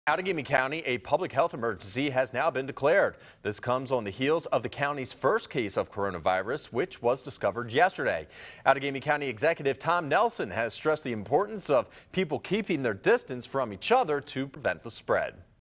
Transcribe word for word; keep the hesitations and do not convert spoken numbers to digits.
Outagamie County, a public health emergency has now been declared. This comes on the heels of the county's first case of coronavirus, which was discovered yesterday. Outagamie County Executive Tom Nelson has stressed the importance of people keeping their distance from each other to prevent the spread.